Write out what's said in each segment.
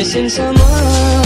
Missing someone.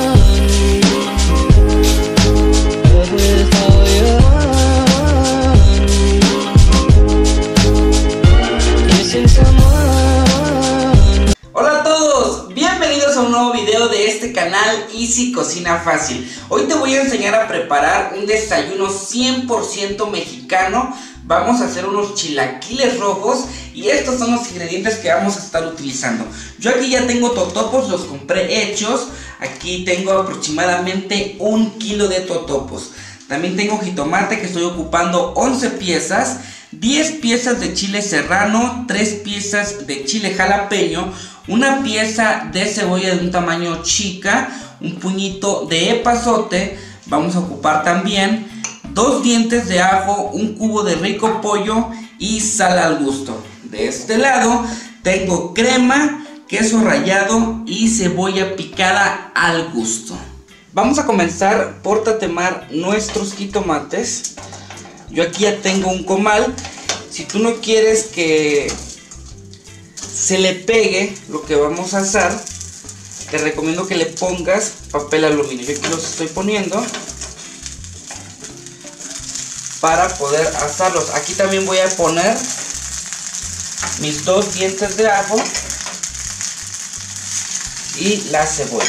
Hola a todos, bienvenidos a un nuevo video de este canal Easy Cocina Fácil. Hoy te voy a enseñar a preparar un desayuno 100% mexicano. Vamos a hacer unos chilaquiles rojos y estos son los ingredientes que vamos a estar utilizando. Yo aquí ya tengo totopos, los compré hechos. Aquí tengo aproximadamente 1 kilo de totopos. También tengo jitomate que estoy ocupando 11 piezas, 10 piezas de chile serrano, 3 piezas de chile jalapeño, una pieza de cebolla de un tamaño chica, un puñito de epazote. Vamos a ocupar también 2 dientes de ajo, un cubo de rico pollo y sal al gusto. De este lado tengo crema, queso rallado y cebolla picada al gusto. Vamos a comenzar por tatemar nuestros jitomates. Yo aquí ya tengo un comal. Si tú no quieres que se le pegue lo que vamos a asar, te recomiendo que le pongas papel aluminio. Yo aquí los estoy poniendo para poder asarlos. Aquí también voy a poner mis 2 dientes de ajo y la cebolla.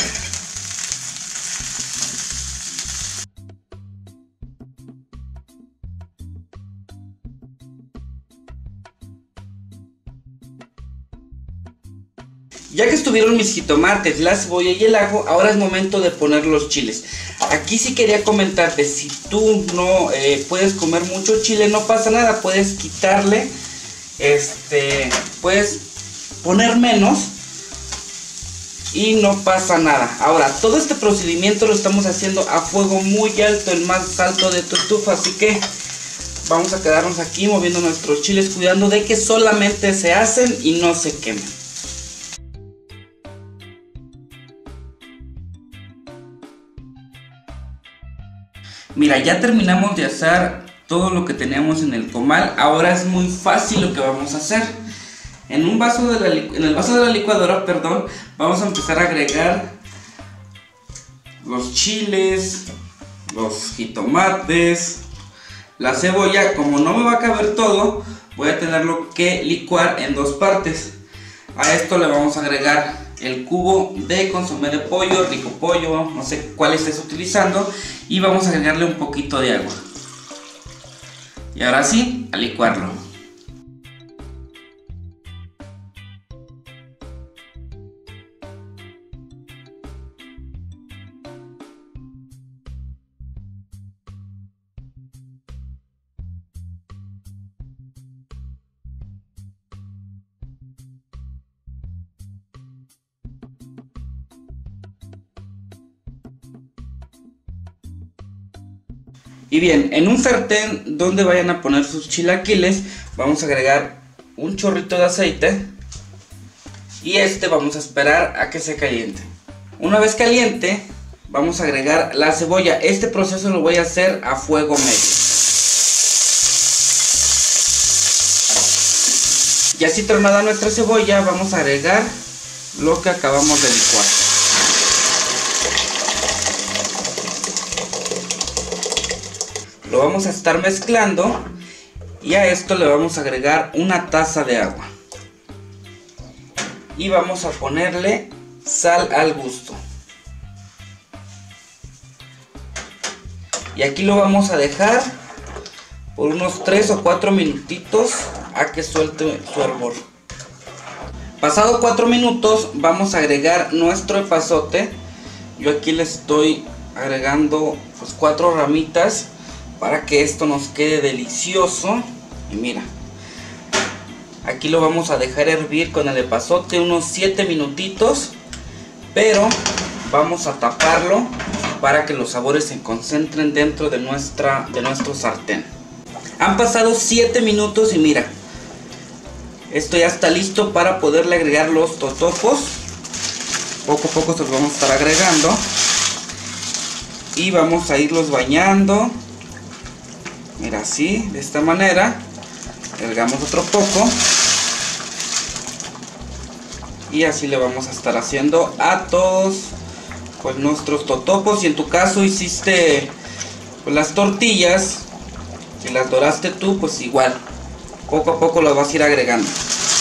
Ya que estuvieron mis jitomates, la cebolla y el ajo, ahora es momento de poner los chiles. Aquí sí quería comentarte, si tú no puedes comer mucho chile, no pasa nada, puedes quitarle, puedes poner menos y no pasa nada. Ahora, todo este procedimiento lo estamos haciendo a fuego muy alto, el más alto de tu estufa, así que vamos a quedarnos aquí moviendo nuestros chiles, cuidando de que solamente se hacen y no se quemen. Mira, ya terminamos de asar todo lo que teníamos en el comal. Ahora es muy fácil lo que vamos a hacer. En el vaso de la licuadora, perdón, vamos a empezar a agregar los chiles, los jitomates, la cebolla. Como no me va a caber todo, voy a tenerlo que licuar en 2 partes. A esto le vamos a agregar el cubo de consomé de pollo, rico pollo, no sé cuál estés utilizando, y vamos a agregarle un poquito de agua. Y ahora sí, a licuarlo. Y bien, en un sartén donde vayan a poner sus chilaquiles, vamos a agregar un chorrito de aceite y vamos a esperar a que se caliente. Una vez caliente, vamos a agregar la cebolla. Este proceso lo voy a hacer a fuego medio. Y así tronada nuestra cebolla, vamos a agregar lo que acabamos de licuar. Lo vamos a estar mezclando y a esto le vamos a agregar 1 taza de agua. Y vamos a ponerle sal al gusto. Y aquí lo vamos a dejar por unos 3 o 4 minutitos a que suelte su hervor. Pasado 4 minutos vamos a agregar nuestro epazote. Yo aquí le estoy agregando pues 4 ramitas para que esto nos quede delicioso. Y mira, aquí lo vamos a dejar hervir con el epazote unos 7 minutitos, pero vamos a taparlo para que los sabores se concentren dentro de nuestro sartén. Han pasado 7 minutos y mira, esto ya está listo para poderle agregar los totopos. Poco a poco se los vamos a estar agregando y vamos a irlos bañando. Mira, así, de esta manera. Agregamos otro poco y y así le vamos a estar haciendo a todos pues nuestros totopos. Si en tu caso hiciste pues las tortillas y las doraste tú, pues igual poco a poco lo vas a ir agregando.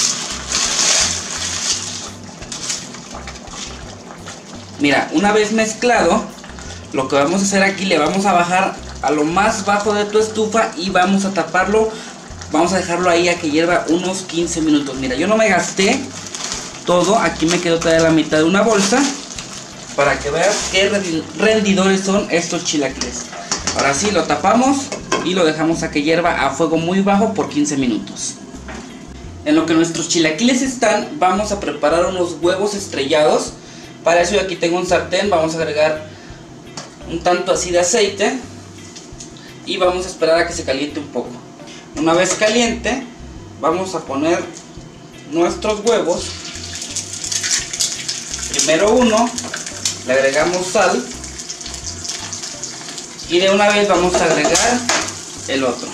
Mira, una vez mezclado, lo que vamos a hacer aquí, le vamos a bajar a lo más bajo de tu estufa y vamos a taparlo. Vamos a dejarlo ahí a que hierva unos 15 minutos. Mira, yo no me gasté todo, aquí me quedó todavía la mitad de una bolsa, para que veas qué rendidores son estos chilaquiles. Ahora sí, lo tapamos y lo dejamos a que hierva a fuego muy bajo por 15 minutos. En lo que nuestros chilaquiles están, vamos a preparar unos huevos estrellados. Para eso yo aquí tengo un sartén, vamos a agregar un tanto así de aceite y vamos a esperar a que se caliente un poco. Una vez caliente, vamos a poner nuestros huevos. Primero uno, le agregamos sal y de una vez vamos a agregar el otro.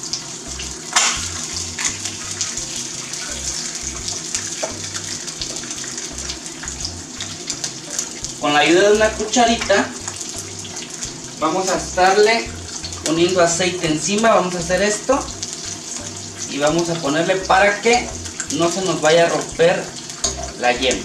Con la ayuda de una cucharita vamos a estarle poniendo aceite encima. Vamos a hacer esto y vamos a ponerle para que no se nos vaya a romper la yema.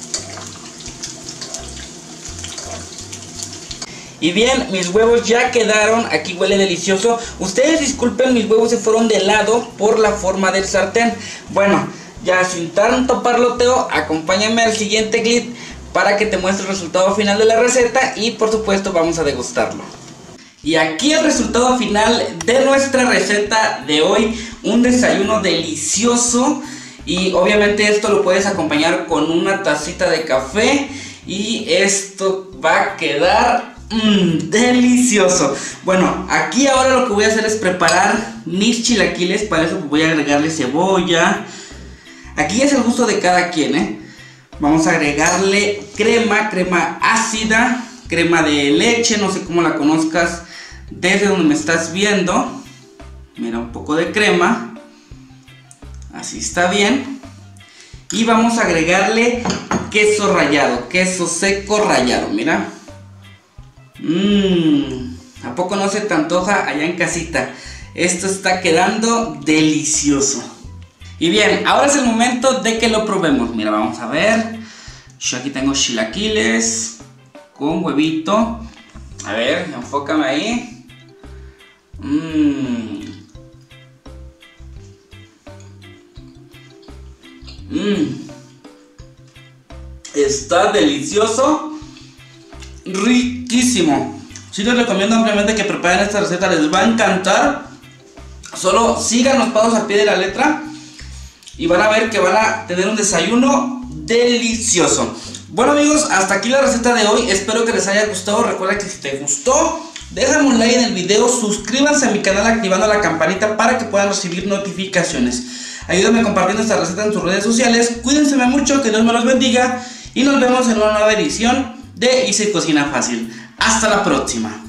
Y bien, mis huevos ya quedaron. Aquí huele delicioso. Ustedes disculpen, mis huevos se fueron de lado por la forma del sartén. Bueno, ya sin tanto parloteo, acompáñame al siguiente clip para que te muestre el resultado final de la receta y por supuesto vamos a degustarlo. Y aquí el resultado final de nuestra receta de hoy, un desayuno delicioso y obviamente esto lo puedes acompañar con una tacita de café y esto va a quedar delicioso. Bueno, aquí ahora lo que voy a hacer es preparar mis chilaquiles. Para eso voy a agregarle cebolla. Aquí es el gusto de cada quien, Vamos a agregarle crema ácida, crema de leche, no sé cómo la conozcas desde donde me estás viendo. Mira, un poco de crema, así está bien. Y vamos a agregarle queso rallado, queso seco rallado, mira. ¿A poco no se te antoja allá en casita? Esto está quedando delicioso. Y bien, ahora es el momento de que lo probemos. Mira, vamos a ver. Yo aquí tengo chilaquiles con huevito. A ver, enfócame ahí. Está delicioso. Riquísimo. Sí les recomiendo ampliamente que preparen esta receta, les va a encantar. Solo sigan los pasos al pie de la letra y van a ver que van a tener un desayuno delicioso. Bueno amigos, hasta aquí la receta de hoy. Espero que les haya gustado. Recuerda que si te gustó, déjame un like en el video, suscríbanse a mi canal activando la campanita para que puedan recibir notificaciones. Ayúdenme compartiendo esta receta en sus redes sociales. Cuídense mucho, que Dios me los bendiga y nos vemos en una nueva edición de Easy Cocina Fácil. Hasta la próxima.